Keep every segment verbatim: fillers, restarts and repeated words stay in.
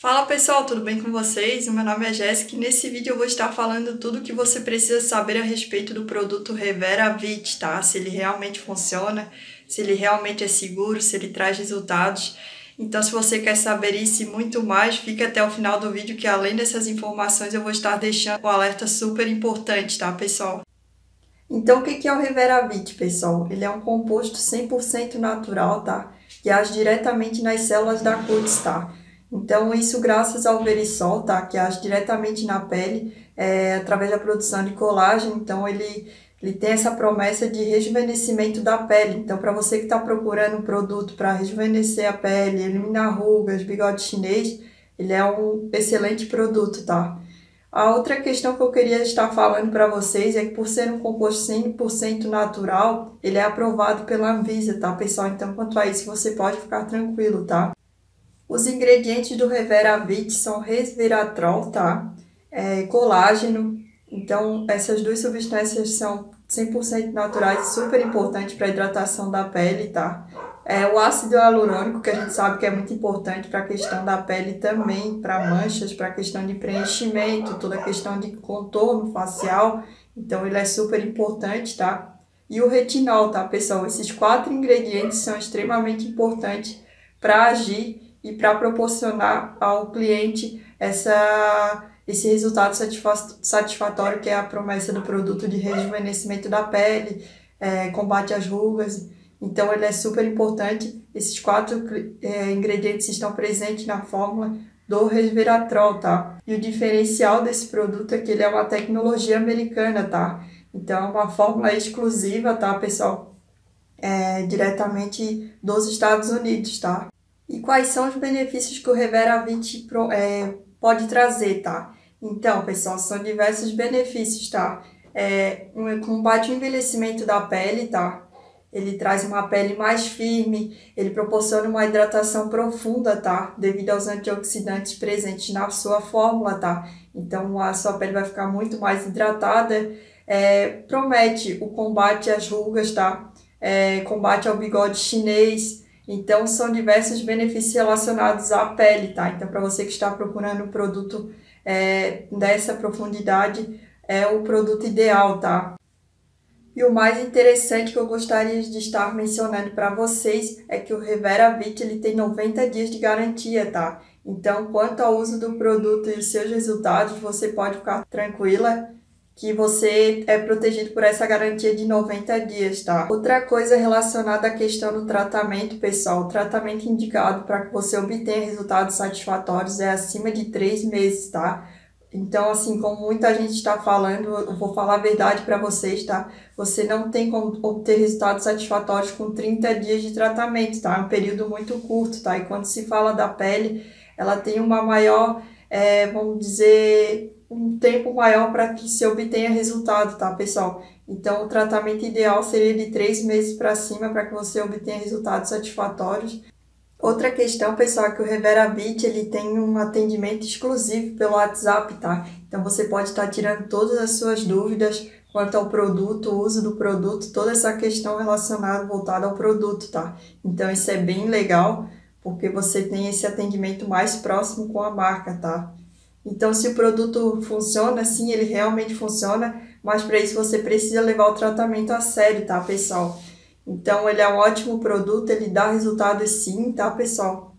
Fala pessoal, tudo bem com vocês? O meu nome é Jéssica e nesse vídeo eu vou estar falando tudo o que você precisa saber a respeito do produto Reveravit, tá? Se ele realmente funciona, se ele realmente é seguro, se ele traz resultados. Então, se você quer saber isso e muito mais, fica até o final do vídeo que além dessas informações eu vou estar deixando um alerta super importante, tá pessoal? Então, o que é o Reveravit, pessoal? Ele é um composto cem por cento natural, tá? Que age diretamente nas células da cútis, tá? Então, isso graças ao Verisol, tá? Que age diretamente na pele, é, através da produção de colágeno. Então, ele, ele tem essa promessa de rejuvenescimento da pele. Então, para você que está procurando um produto para rejuvenescer a pele, eliminar rugas, bigode chinês, ele é um excelente produto, tá? A outra questão que eu queria estar falando para vocês é que por ser um composto cem por cento natural, ele é aprovado pela Anvisa, tá, pessoal? Então, quanto a isso, você pode ficar tranquilo, tá? Os ingredientes do Reveravit são resveratrol, tá? É, colágeno. Então, essas duas substâncias são cem por cento naturais e super importantes para a hidratação da pele, tá? É, o ácido hialurônico, que a gente sabe que é muito importante para a questão da pele também, para manchas, para a questão de preenchimento, toda a questão de contorno facial. Então, ele é super importante, tá? E o retinol, tá, pessoal? Esses quatro ingredientes são extremamente importantes para agir e para proporcionar ao cliente essa, esse resultado satisfatório que é a promessa do produto de rejuvenescimento da pele, é, combate às rugas. Então, ele é super importante. Esses quatro é, ingredientes estão presentes na fórmula do resveratrol, tá? E o diferencial desse produto é que ele é uma tecnologia americana, tá? Então, é uma fórmula exclusiva, tá, pessoal? É, diretamente dos Estados Unidos, tá? E quais são os benefícios que o Reveravit é, pode trazer, tá? Então, pessoal, são diversos benefícios, tá? É, um, combate o envelhecimento da pele, tá? Ele traz uma pele mais firme, ele proporciona uma hidratação profunda, tá? Devido aos antioxidantes presentes na sua fórmula, tá? Então, a sua pele vai ficar muito mais hidratada. É, promete o combate às rugas, tá? É, combate ao bigode chinês. Então, são diversos benefícios relacionados à pele, tá? Então, para você que está procurando um produto é, dessa profundidade, é o produto ideal, tá? E o mais interessante que eu gostaria de estar mencionando para vocês é que o Reveravit ele tem noventa dias de garantia, tá? Então, quanto ao uso do produto e os seus resultados, você pode ficar tranquila que você é protegido por essa garantia de noventa dias, tá? Outra coisa relacionada à questão do tratamento, pessoal, o tratamento indicado para que você obtenha resultados satisfatórios é acima de três meses, tá? Então, assim, como muita gente está falando, eu vou falar a verdade para vocês, tá? Você não tem como obter resultados satisfatórios com trinta dias de tratamento, tá? É um período muito curto, tá? E quando se fala da pele, ela tem uma maior, é, vamos dizer, um tempo maior para que se obtenha resultado, tá, pessoal? Então, o tratamento ideal seria de três meses para cima para que você obtenha resultados satisfatórios. Outra questão, pessoal, é que o Reveravit ele tem um atendimento exclusivo pelo WhatsApp, tá? Então, você pode estar tirando todas as suas dúvidas quanto ao produto, o uso do produto, toda essa questão relacionada, voltada ao produto, tá? Então, isso é bem legal, porque você tem esse atendimento mais próximo com a marca, tá? Então, se o produto funciona, sim, ele realmente funciona, mas para isso você precisa levar o tratamento a sério, tá, pessoal? Então, ele é um ótimo produto, ele dá resultados sim, tá, pessoal?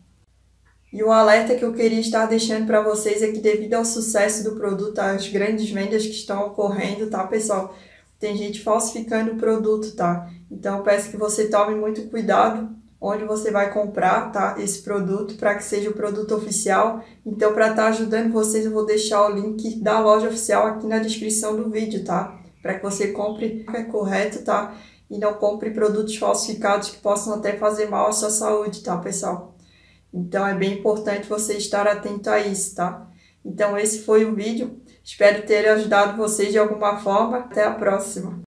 E o alerta que eu queria estar deixando para vocês é que devido ao sucesso do produto, às grandes vendas que estão ocorrendo, tá, pessoal? Tem gente falsificando o produto, tá? Então, eu peço que você tome muito cuidado onde você vai comprar, tá, esse produto, para que seja o produto oficial. Então, para estar ajudando vocês, eu vou deixar o link da loja oficial aqui na descrição do vídeo, tá? Para que você compre o que é correto, tá? E não compre produtos falsificados que possam até fazer mal à sua saúde, tá, pessoal? Então, é bem importante você estar atento a isso, tá? Então, esse foi o vídeo. Espero ter ajudado vocês de alguma forma. Até a próxima!